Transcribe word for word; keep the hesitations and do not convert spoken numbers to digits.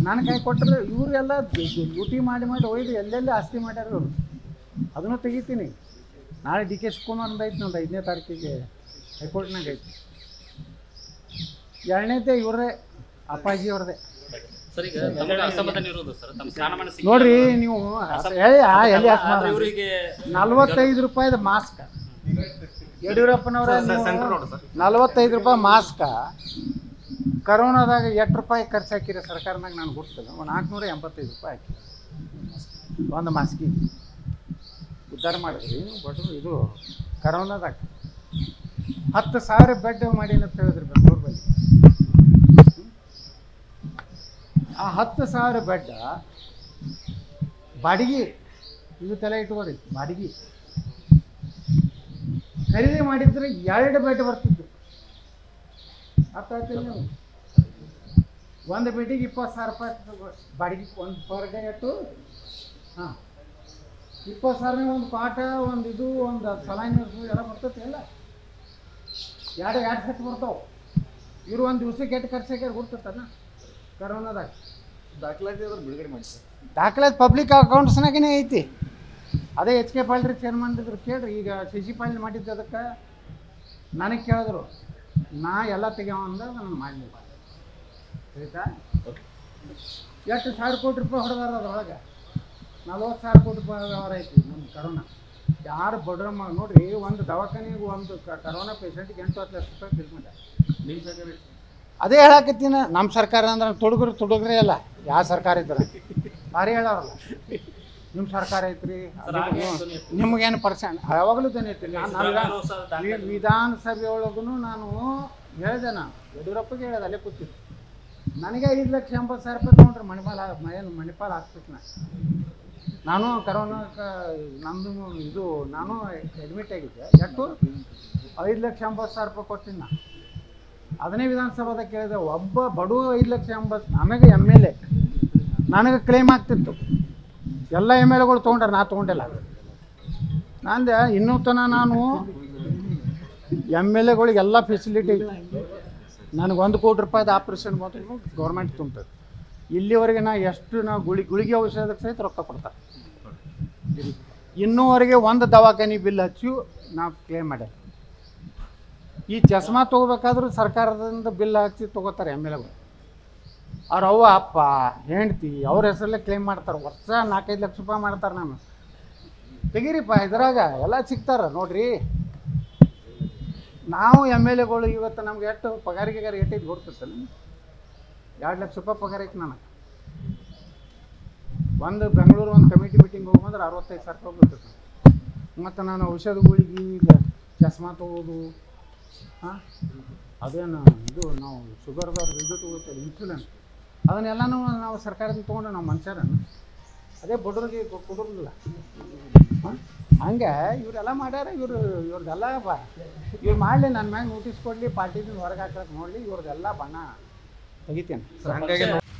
ನನ್ನ ಕೈ ಕೊಟ್ಟರೆ ಇವರೆಲ್ಲ ಲೂಟಿ ಮಾಡಿ ಮಾಡಿ ಒಯ್ದು ಎಲ್ಲೆಲ್ಲಿ ಆಸ್ತಿ ಮಾಡ್ಯಾರ ಇವರು. ಅದನ್ನು ತೆಗಿತೀನಿ. ನಾಳೆ ಡಿ ಕೆ ಶಿವಕುಮಾರ್ ಐತಿ ನಮ್ದು ಐದನೇ ತಾರೀಕಿಗೆ ಹೈಕೋರ್ಟ್ನಾಗ ಐತಿ. ಎರಡನೇದೇ ಇವ್ರದೇ ಅಪ್ಪಾಜಿ ಅವ್ರದೇ. ನೋಡ್ರಿ ನೀವು ಎಲ್ಲಿ ನಲ್ವತ್ತೈದು ರೂಪಾಯಿದ ಮಾಸ್ಕ್ ಯಡಿಯೂರಪ್ಪನವ್ರ ನಲ್ವತ್ತೈದು ರೂಪಾಯಿ ಮಾಸ್ಕ ಕರೋನಾದಾಗ ಎಷ್ಟು ರೂಪಾಯಿ ಖರ್ಚು ಹಾಕಿರಿ ಸರ್ಕಾರನಾಗ ನಾನು ಗೊತ್ತಿಲ್ಲ. ಒಂದು ನಾಲ್ಕುನೂರ ಎಂಬತ್ತೈದು ರೂಪಾಯಿ ಹಾಕಿ ಒಂದು ಮಾಸ್ಕಿಗೆ ಉದ್ಧಾರ ಮಾಡಿದ್ರಿ ಬಟ್ ಇದು ಕರೋನಾದಾಗ ಹತ್ತು ಸಾವಿರ ಬೆಡ್ ಮಾಡೀನಿ ಅಂತ ಹೇಳಿದ್ರಿ ಬೆಂಗಳೂರು ಬಳಿ. ಆ ಹತ್ತು ಸಾವಿರ ಬೆಡ್ ಬಾಡಿಗೆ ಇದು ತಲೆ ಇಟ್ಕೋರಿ. ಬಾಡಿಗೆ ಖರೀದಿ ಮಾಡಿದ್ರೆ ಎರಡು ಬೆಡ್ ಬರ್ತಿದ್ದು. ಅರ್ಥ ಆಗ್ತಿಲ್ಲ ನೀವು? ಒಂದು ಬೆಡ್ಡಿಗೆ ಇಪ್ಪತ್ತು ಸಾವಿರ ರೂಪಾಯಿ ಬಾಡಿಗೆ ಒಂದು ಪರ್ ಡೇ ಅಟ್ಟು. ಹಾಂ, ಇಪ್ಪತ್ತು ಸಾವಿರ ಒಂದು ಕಾಟ ಒಂದು ಇದು ಒಂದು ಸಲಾನಿ ಎಲ್ಲ ಬರ್ತೈತಿ. ಎಲ್ಲ ಎರಡು ಎರಡು ಸೆಟ್ ಬರ್ತಾವೆ. ಇವರು ಒಂದು ದಿವ್ಸಕ್ಕೆ ಎಷ್ಟು ಖರ್ಚಾಗ್ಯಾರ ಗೊತ್ತತ್ತಲ್ಲ ಕರೋನಾದಾಗ. ದಾಖಲಾತಿ ಅದ್ರ ಬಿಡುಗಡೆ ಮಾಡಿ ಸರ್. ದಾಖಲಾತಿ ಪಬ್ಲಿಕ್ ಅಕೌಂಟ್ಸ್ನಾಗೇ ಐತಿ. ಅದೇ ಎಚ್ ಕೆ ಪಾಲ್ರಿ ಚೇರ್ಮನ್ ಇದ್ರು ಕೇಳ್ರಿ. ಈಗ ಸಿ ಸಿ ಪಾಲ್ ಮಾಡಿದ್ದು ಅದಕ್ಕೆ ನನಗೆ ಕೇಳಿದ್ರು, ನಾ ಎಲ್ಲ ತೆಗೆವ ಅಂದಾಗ ನಾನು ಮಾಡಲಿಲ್ಲ. ಆಯ್ತಾ? ಎಷ್ಟು ಸಾವಿರ ಕೋಟಿ ರೂಪಾಯಿ ಹೊಡೆದಾರ ಅದ್ರೊಳಗೆ. ನಲ್ವತ್ತು ಸಾವಿರ ಕೋಟಿ ರೂಪಾಯಿ ವ್ಯವಹಾರ ಐತಿ ನಮ್ಮ ಕರೋನಾ. ಯಾರು ಬಡ್ರ ಮಾಡಿ ನೋಡ್ರಿ, ಒಂದು ದವಾಖಾನೆಗೆ ಒಂದು ಕರೋನಾ ಪೇಷಂಟ್ಗೆ ಎಂಟು ಹತ್ತು ಲಕ್ಷ ರೂಪಾಯಿ ಬಿಲ್ ಮಾಡ್ಯಾರ. ನಿಮ್ಮ ಸರ್ಕಾರ ಅದೇ ಹೇಳಾಕತ್ತೀನಿ. ನಮ್ಮ ಸರ್ಕಾರ ಅಂದ್ರೆ ತೊಡಗ್ರಿ ತೊಡಗ್ರಿ ಅಲ್ಲ, ಯಾವ ಸರ್ಕಾರ ಇದ್ರೆ ಭಾರಿ ಹೇಳೋರಲ್ಲ. ನಿಮ್ಮ ಸರ್ಕಾರ ಐತ್ರಿ, ನಿಮಗೇನು ಪರ್ಸೆಂಟ್ ಯಾವಾಗಲೂ ಧ್ವನಿ ಐತಿ. ನಾನು ವಿಧಾನಸಭೆ ಒಳಗೂ ನಾನು ಹೇಳಿದೆ, ನಾನು ಯಡಿಯೂರಪ್ಪಗೆ ಹೇಳಿದೆ, ಅಲ್ಲೇ ಕೂತಿದ್ದೆ. ನನಗೆ ಐದು ಲಕ್ಷ ಎಂಬತ್ತು ಸಾವಿರ ರೂಪಾಯಿ ತೊಗೊಂಡ್ರೆ ಮಣಿಪಾಲ ಏನು ಮಣಿಪಾಲ ಹಾಕ್ಬೇಕು. ನಾ ನಾನು ಕರೋನಾಕ್ಕೆ ನಮ್ಮದು ಇದು ನಾನು ಅಡ್ಮಿಟ್ ಆಗಿದ್ದೆ. ಎಷ್ಟು ಐದು ಲಕ್ಷ ಎಂಬತ್ತು ಸಾವಿರ ರೂಪಾಯಿ ಕೊಡ್ತೀನಿ. ನಾ ಅದನ್ನೇ ವಿಧಾನಸಭಾದಾಗ ಕೇಳಿದೆ. ಒಬ್ಬ ಬಡವ ಐದು ಲಕ್ಷ ಎಂಬತ್ತು, ಆಮೇಲೆ ಎಮ್ ಎಲ್ ಎ ನನಗೆ ಕ್ಲೇಮ್ ಆಗ್ತಿತ್ತು. ಎಲ್ಲ ಎಮ್ ಎಲ್ ಎಗಳು ತೊಗೊಂಡ್ರೆ ನಾ ತೊಗೊಂಡಿಲ್ಲ. ನಂದೆ ಇನ್ನೂ ತನಕ ನಾನು ಎಮ್ ಎಲ್ ಎಗಳಿಗೆ ಎಲ್ಲ ಫೆಸಿಲಿಟಿ. ನನಗೆ ಒಂದು ಕೋಟಿ ರೂಪಾಯಿದ ಆಪ್ರೇಷನ್ ಬಂದ್ರು ಗೌರ್ಮೆಂಟ್ ತುಂಬ್ತದೆ. ಇಲ್ಲಿವರೆಗೆ ನಾ ಎಷ್ಟು ನಾವು ಗುಳಿ ಗುಳಿಗೆ ಔಷಧಕ್ಕೆ ಸಹಿತ ರೊಕ್ಕ ಕೊಡ್ತಾರೆ. ಇನ್ನೂವರೆಗೆ ಒಂದು ದವಾಖಾನೆ ಬಿಲ್ ಹಚ್ಚಿ ನಾವು ಕ್ಲೇಮ್ ಮಾಡ್ಯಾರ. ಈ ಚಸ್ಮಾ ತೊಗೋಬೇಕಾದ್ರೂ ಸರ್ಕಾರದಿಂದ ಬಿಲ್ ಹಚ್ಚಿ ತೊಗೋತಾರೆ ಎಮ್ ಎಲ್ ಎಗಳು. ಅವ್ರ ಅವ್ವ ಅಪ್ಪ ಹೆಂಡ್ತಿ ಅವ್ರ ಹೆಸರಲ್ಲೇ ಕ್ಲೇಮ್ ಮಾಡ್ತಾರೆ. ವರ್ಷ ನಾಲ್ಕೈದು ಲಕ್ಷ ರೂಪಾಯಿ ಮಾಡ್ತಾರೆ. ನಾನು ತೆಗೀರಿಪ್ಪ, ಇದ್ರಾಗ ಎಲ್ಲ ಸಿಗ್ತಾರ ನೋಡ್ರಿ. ನಾವು ಎಮ್ ಎಲ್ ಎಗಳು ಇವತ್ತು ನಮ್ಗೆ ಎಷ್ಟು ಪಗಾರಿಗೆ ಏಟೈದು ಗೊತ್ತಿರ್ತಲ್ಲ. ಎರಡು ಲಕ್ಷ ರೂಪಾಯಿ ಪಗಾರ ಐತಿ ನನಗೆ. ಒಂದು ಬೆಂಗಳೂರು ಒಂದು ಕಮಿಟಿ ಮೀಟಿಂಗ್ ಹೋಗ್ಬಂದ್ರೆ ಅರವತ್ತೈದು ಸಾವಿರ ರೂಪಾಯಿ ಬರ್ತೈತೆ. ಮತ್ತು ನಾನು ಔಷಧಗಳಿಗೆ ಈಗ ಚಸ್ಮಾ ತೊಗೋದು, ಹಾಂ ಅದೇನು ಇದು ನಾವು ಶುಗರ್ದವ್ರು ಇದು ತೊಗೋತೀವಿ ಇನ್ಸುಲಿನ್, ಅದನ್ನೆಲ್ಲನೂ ನಾವು ಸರ್ಕಾರದಿಂದ ತೊಗೊಂಡು ನಾವು ಮನುಷ್ಯರನ್ನು ಅದೇ ಬಡವ್ರಿಗೆ ಕೊಡೋದಿಲ್ಲ. ಹಂಗೆ ಇವರೆಲ್ಲ ಮಾಡ್ಯಾರ. ಇವರು ಇವ್ರದ್ದೆಲ್ಲ ಬಾ ಇವ್ರು ಮಾಡಲಿ, ನನ್ನ ಮ್ಯಾಗ ನೋಟಿಸ್ ಕೊಡಲಿ, ಪಾರ್ಟಿದಿಂದ ಹೊರಗೆ ಹಾಕಕ್ಕೆ ನೋಡಲಿ, ಇವ್ರದ್ದೆಲ್ಲ ಬಣ್ಣ ತೆಗಿತೇನೆ.